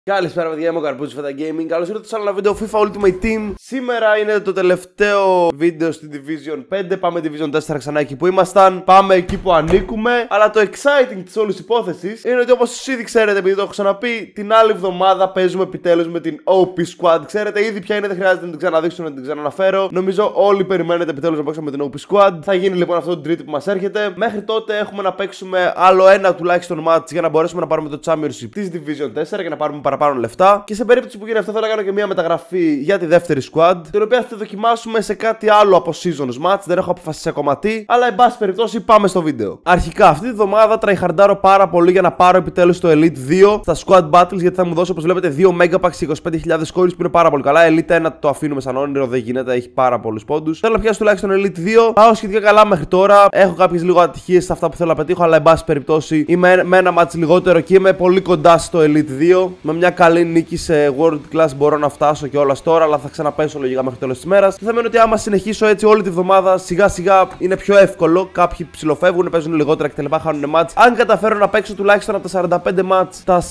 Καλησπέρα παιδιά, είμαι ο Καρπούτσης Feta Gaming. Καλώς ήρθατε σε άλλο ένα βίντεο FIFA Ultimate Team. Σήμερα είναι το τελευταίο βίντεο στη Division 5. Πάμε Division 4 ξανά εκεί που ήμασταν. Πάμε εκεί που ανήκουμε. Αλλά το exciting της όλης υπόθεσης είναι ότι, όπως ήδη ξέρετε, επειδή το έχω ξαναπεί, την άλλη εβδομάδα παίζουμε επιτέλους με την OP Squad. Ξέρετε ήδη ποια είναι, δεν χρειάζεται να την ξαναδείξω, να την ξαναναφέρω. Νομίζω όλοι περιμένετε επιτέλους να παίξουμε με την OP Squad. Θα γίνει λοιπόν αυτό το τρίτη που μας έρχεται. Μέχρι τότε έχουμε να παίξουμε άλλο ένα τουλάχιστον match για να μπορέσουμε να πάρουμε το Championship της Division 4 και να πάρουμε παραπάνω λεφτά. Και σε περίπτωση που γίνει αυτό, θέλω να κάνω και μια μεταγραφή για τη δεύτερη squad, την οποία θα δοκιμάσουμε σε κάτι άλλο από seasons match. Δεν έχω αποφασίσει ακόμα τι, αλλά εν πάση περιπτώσει πάμε στο βίντεο. Αρχικά, αυτή τη βδομάδα τραϊχαρντάρω πάρα πολύ για να πάρω επιτέλους το Elite 2 στα squad battles, γιατί θα μου δώσει, όπως βλέπετε, 2 megapacks και 25.000 coins που είναι πάρα πολύ καλά. Elite 1 το αφήνουμε σαν όνειρο, δεν γίνεται, έχει πάρα πολλούς πόντους. Θέλω να πιάσω τουλάχιστον Elite 2. Πάω σχετικά καλά μέχρι τώρα. Έχω κάποιες λίγο ατυχίες σε αυτά που θέλω να πετύχω, αλλά εν πάση περιπτώσει είμαι με ένα match λιγότερο και είμαι πολύ κοντά στο Elite 2. Με μια καλή νίκη σε World Class μπορώ να φτάσω κιόλας τώρα, αλλά θα ξαναπέσω λογικά μέχρι το τέλος της ημέρας. Και θα μένω ότι άμα συνεχίσω έτσι όλη τη βδομάδα, σιγά σιγά είναι πιο εύκολο. Κάποιοι ψιλοφεύγουν, παίζουν λιγότερα κτλ. Χάνουν μάτς. Αν καταφέρω να παίξω τουλάχιστον από τα 45 μάτς, τα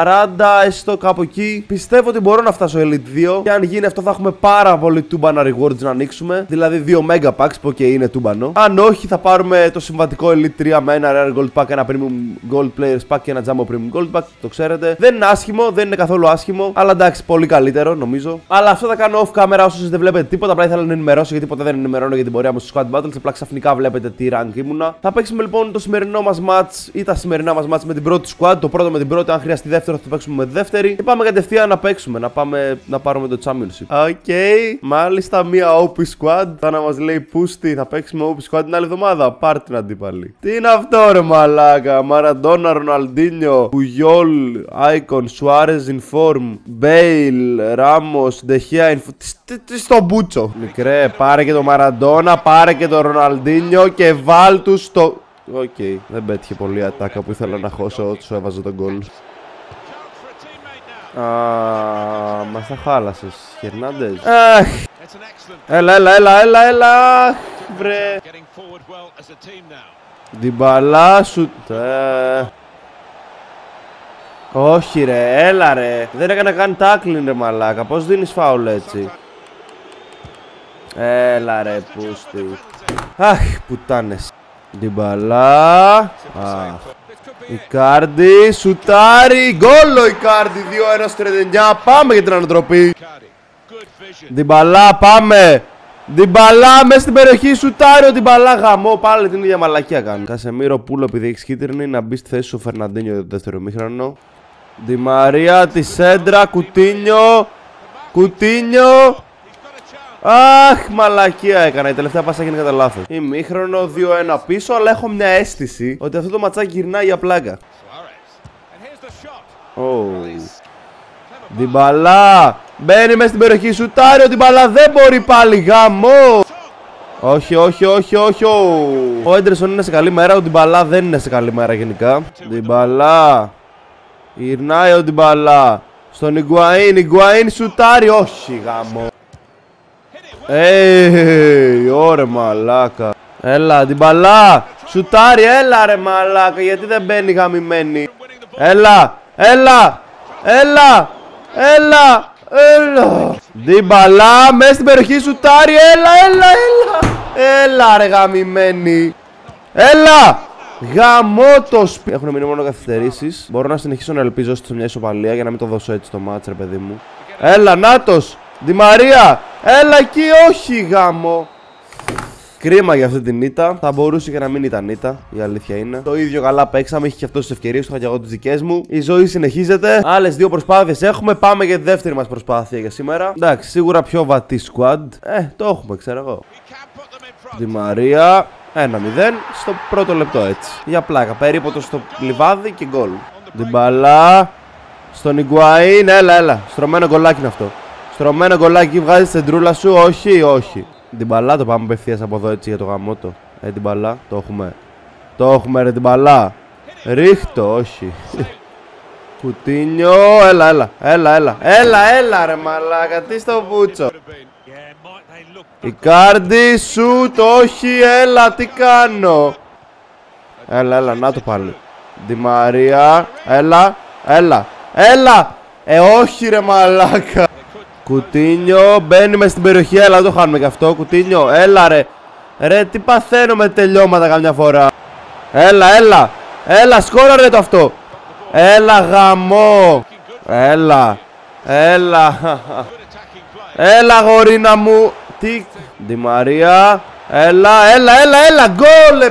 40 έστω κάπου εκεί, πιστεύω ότι μπορώ να φτάσω Elite 2. Και αν γίνει αυτό, θα έχουμε πάρα πολύ τούμπανα rewards να ανοίξουμε. Δηλαδή 2 megapacks που και είναι τούμπανο. Αν όχι, θα πάρουμε το συμβατικό Elite 3 με ένα Rare Gold Pack, ένα Premium Gold Players Pack και ένα Jumbo Premium Gold Pack. Το ξέρετε. Δεν είναι άσχημο, δεν είναι καθόλου άσχημο. Αλλά εντάξει, πολύ καλύτερο νομίζω. Αλλά αυτό θα κάνω off camera όσο δεν βλέπετε τίποτα. Απλά ήθελα να ενημερώσω, γιατί ποτέ δεν ενημερώνω για την πορεία μου στο Squad Battles. Απλά ξαφνικά βλέπετε τι rank ήμουνα. Θα παίξουμε λοιπόν το σημερινό μας match ή τα σημερινά μας match με την πρώτη squad. Το πρώτο με την πρώτη, αν χρειαστεί δεύτερο, θα το παίξουμε με τη δεύτερη. Και πάμε κατευθείαν να παίξουμε. Να πάμε να πάρουμε το Championship. Οκ, μάλιστα μία OP Squad. Θα να μας λέει Πούστη, θα παίξουμε OP Squad την άλλη εβδομάδα. Πάρ' την αντίπαλη. Τι είναι αυτό ρε μαλάκα. Μαραντόνα, Ροναλντίνιο, Πουγιόλ, Icon, Suarez in form, Μπέιλ, Ράμος, Ντεχέα, τι στο μπούτσο. Μικρέ, πάρε και το Μαραντόνα, πάρε και το Ροναλντίνιο και βάλ του στο... Οκ, δεν πέτυχε πολύ ατάκα που ήθελα να χώσω όσο έβαζα τον γκολ. Μας τα χάλασες, Χερνάντες. Έλα, βρε. Ντιμπαλά σου... Όχι ρε, έλα ρε. Δεν έκανα καν tackling ρε μαλάκα. Πώς δίνεις φάουλ έτσι? Έλα ρε Πούστη. Αχ, πουτάνες. Ντιμπαλά. Ικάρντι, σουτάρι. Γκόλο Ικάρντι, 2-1-39. Πάμε για την ανατροπή. Ντιμπαλά, πάμε. Ντιμπαλά, μέσα στην περιοχή, σουτάρι. Ντιμπαλά, γαμό. Πάλι την ίδια μαλακία κάνω. Κασεμίρο Πούλο, επειδή έχει κίτρινη, να μπει στη θέση σου Φερναντίνιο για το δεύτερο ημίχρονο. Ντι Μαρία, τη σέντρα, Κουτίνιο. Κουτίνιο. Αχ, μαλακία έκανα. Η τελευταία πάσα έγινε κατά λάθος. Ημίχρονο, 2-1 πίσω, αλλά έχω μια αίσθηση ότι αυτό το ματσάκι γυρνάει για πλάκα. Ντιμπαλά. Μπαίνει μέσα στην περιοχή, σουτάρει. Ο Ντιμπαλά δεν μπορεί πάλι, γαμό. Όχι. Ο Έντερσον είναι σε καλή μέρα, ο Ντιμπαλά δεν είναι σε καλή μέρα γενικά. Ντιμπαλά. Γυρνάει ο Ντιμπαλά. Στον Ιγκουαΐν σουτάρει. Όχι, γαμό. Ωραία μαλάκα. Έλα, Ντιμπαλά. Σουτάρει, έλα ρε μαλάκα. Γιατί δεν μπαίνει γαμημένη? Έλα. Ντιμπαλά, μέσα στην περιοχή σουτάρει. Έλα ρε γαμημένη. Έλα. Γαμώτο σπίτι. Έχουν μείνει μόνο καθυστερήσεις. Μπορώ να συνεχίσω να ελπίζω στο μια ισοπαλία για να μην το δώσω έτσι το μάτς ρε παιδί μου. Έλα, νάτος. Ντι Μαρία. Έλα εκεί, όχι γάμο. Κρίμα για αυτή την ήττα. Θα μπορούσε και να μην ήταν ήττα, η αλήθεια είναι. Το ίδιο καλά παίξαμε, είχε και αυτό τις ευκαιρίες, το είχα και εγώ τις δικές μου. Η ζωή συνεχίζεται. Άλλες 2 προσπάθειες έχουμε. Πάμε για τη δεύτερη μας προσπάθεια για σήμερα. Εντάξει, σίγουρα πιο βατή squad. Το έχουμε, ξέρω εγώ. Ντι Μαρία. 1-0 στο πρώτο λεπτό έτσι. Για πλάκα. Περίποτο στο λιβάδι και γκολ. Ντιμπαλά. Στον Ιγκουαΐν. Έλα. Στρωμένο γκολάκι είναι αυτό. Στρωμένο γκολάκι, βγάζει την τρούλα σου. Όχι. Ντιμπαλά, το πάμε απευθείας από εδώ έτσι για το γαμότο. Ντιμπαλά, το έχουμε ρε Ντιμπαλά. Ρίχτω, όχι. Κουτίνιο, έλα ρε μαλάκα, τι στο βούτσο. Ικάρντι, σουτ, όχι, έλα, τι κάνω. Έλα, να το πάλι. Ντι Μαρία, έλα. Όχι ρε μαλάκα. Κουτίνιο, μπαίνει μες στην περιοχή, έλα το χάνουμε και αυτό. Κουτίνιο, έλα ρε. Ρε τι παθαίνω με τελειώματα καμιά φορά. Έλα σκόρα ρε το αυτό. Έλα γαμό. Έλα γορίνα μου. Τι, Ντι Μαρία. Έλα, γκολ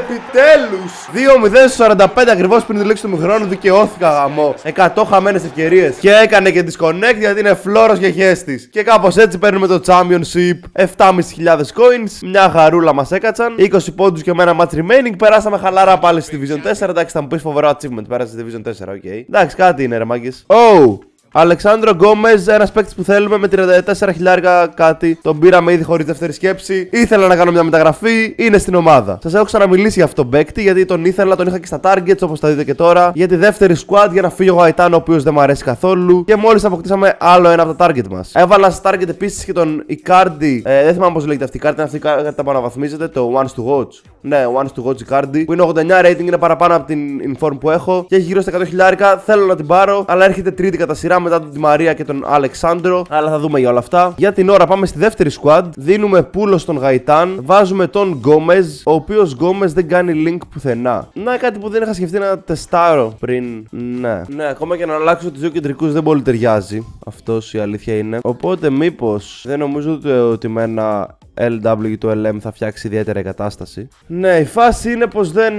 επιτέλους. 2-0 45 ακριβώς πριν τη λήξη του μηχρόνου. Δικαιώθηκα γαμό. 100 χαμένες ευκαιρίες. Και έκανε και disconnect γιατί είναι φλόρος και χέστης. Και κάπως έτσι παίρνουμε το Championship. 7.500 coins. Μια χαρούλα μας έκατσαν. 20 πόντους και με ένα match remaining. Περάσαμε χαλαρά πάλι στη Division 4. Εντάξει, θα μου πεις φοβερό achievement. Πέρασε στη Division 4, οκ. Εντάξει, κάτι είναι ρε μάγκες. Αλεξάνδρο Γκόμεζ, ένας παίκτης που θέλουμε με 34 χιλιάρικα κάτι. Τον πήραμε ήδη χωρίς δεύτερη σκέψη. Ήθελα να κάνω μια μεταγραφή, είναι στην ομάδα. Σας έχω ξαναμιλήσει για αυτόν τον παίκτη γιατί τον ήθελα, τον είχα και στα targets όπως τα δείτε και τώρα. Για τη δεύτερη squad για να φύγει ο Γαϊτάνο, ο οποίος δεν μου αρέσει καθόλου. Και μόλις αποκτήσαμε άλλο ένα από τα target μας. Έβαλα στα target επίσης και τον Icardi. Δεν θυμάμαι πώς λέγεται αυτή η κάρτα, είναι αυτή η κάρτα που αναβαθμίζεται, το Once to Watch. Ναι, Once to Watch Icardi. Που είναι 89 rating, είναι παραπάνω από την inform που έχω. Και έχει γύρω στα 100 χιλιάρικα. Θέλω να την πάρω, αλλά έρχεται τρίτη κατά σειρά μετά τον Ντι Μαρία και τον Αλεξάνδρο. Αλλά θα δούμε για όλα αυτά. Για την ώρα πάμε στη δεύτερη squad. Δίνουμε πούλο στον Γαϊτάν. Βάζουμε τον Γκόμεζ. Ο οποίος Γκόμεζ δεν κάνει link πουθενά. Να, κάτι που δεν είχα σκεφτεί να τεστάρω πριν. Ναι, ακόμα και να αλλάξω τους δύο κεντρικούς δεν πολύ ταιριάζει. Αυτός η αλήθεια είναι. Οπότε μήπως δεν νομίζω ότι με ένα LW του LM θα φτιάξει ιδιαίτερη κατάσταση. Ναι, η φάση είναι πως δεν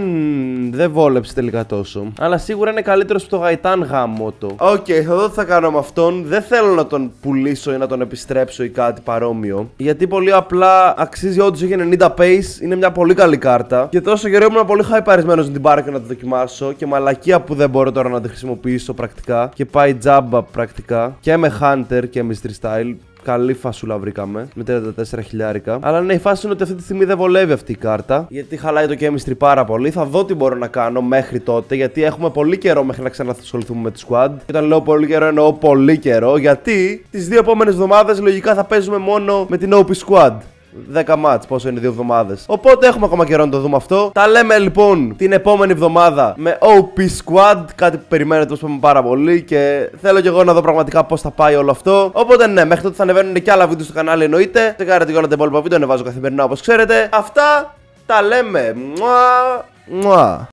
βόλεψε τελικά τόσο. Αλλά σίγουρα είναι καλύτερος από το Γαϊτάν γαμότο. Θα δω τι θα κάνω με αυτόν. Δεν θέλω να τον πουλήσω ή να τον επιστρέψω ή κάτι παρόμοιο. Γιατί πολύ απλά αξίζει όντως, έχει 90 pace. Είναι μια πολύ καλή κάρτα. Και τόσο καιρό ήμουν πολύ χαϊπαρισμένος να την πάρω και να τη δοκιμάσω. Και μαλακία που δεν μπορώ τώρα να τη χρησιμοποιήσω πρακτικά. Και πάει τζάμπα πρακτικά. Και με Hunter και Mystery Style. Καλή φασούλα βρήκαμε με 34 χιλιάρικα. Αλλά ναι, η φάση είναι ότι αυτή τη στιγμή δεν βολεύει αυτή η κάρτα. Γιατί χαλάει το chemistry πάρα πολύ. Θα δω τι μπορώ να κάνω μέχρι τότε. Γιατί έχουμε πολύ καιρό μέχρι να ξανασχοληθούμε με τη squad. Και όταν λέω πολύ καιρό εννοώ πολύ καιρό. Γιατί τις δύο επόμενες εβδομάδες λογικά θα παίζουμε μόνο με την OP squad. 10 μάτς, πόσο είναι 2 εβδομάδες. Οπότε έχουμε ακόμα καιρό να το δούμε αυτό. Τα λέμε λοιπόν την επόμενη εβδομάδα με OP Squad. Κάτι που περιμένετε όσο πάρα πολύ. Και θέλω και εγώ να δω πραγματικά πώς θα πάει όλο αυτό. Οπότε ναι, μέχρι τότε θα ανεβαίνουν και άλλα βίντεο στο κανάλι εννοείται. Δεν κάνετε και όλα τα υπόλοιπα βίντεο, ανεβάζω καθημερινά όπως ξέρετε. Αυτά τα λέμε. Μουά.